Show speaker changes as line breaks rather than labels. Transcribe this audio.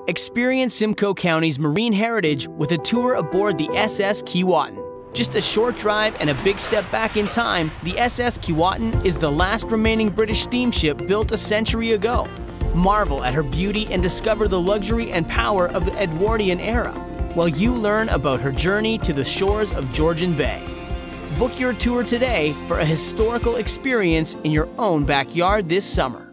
Experience Simcoe County's marine heritage with a tour aboard the SS Keewatin. Just a short drive and a big step back in time, the SS Keewatin is the last remaining British steamship built a century ago. Marvel at her beauty and discover the luxury and power of the Edwardian era, while you learn about her journey to the shores of Georgian Bay. Book your tour today for a historical experience in your own backyard this summer.